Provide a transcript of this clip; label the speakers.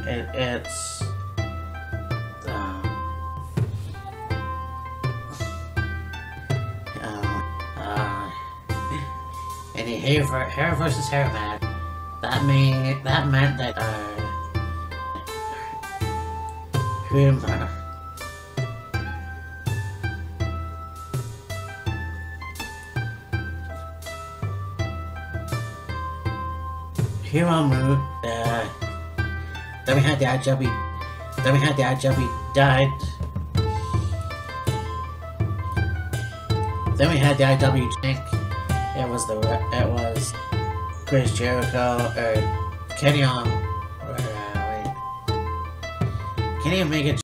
Speaker 1: it's any hair versus hair match. That meant that Hiromu, then we had the IW died. Then we had the IW tank. It was Chris Jericho or Kenny Omega.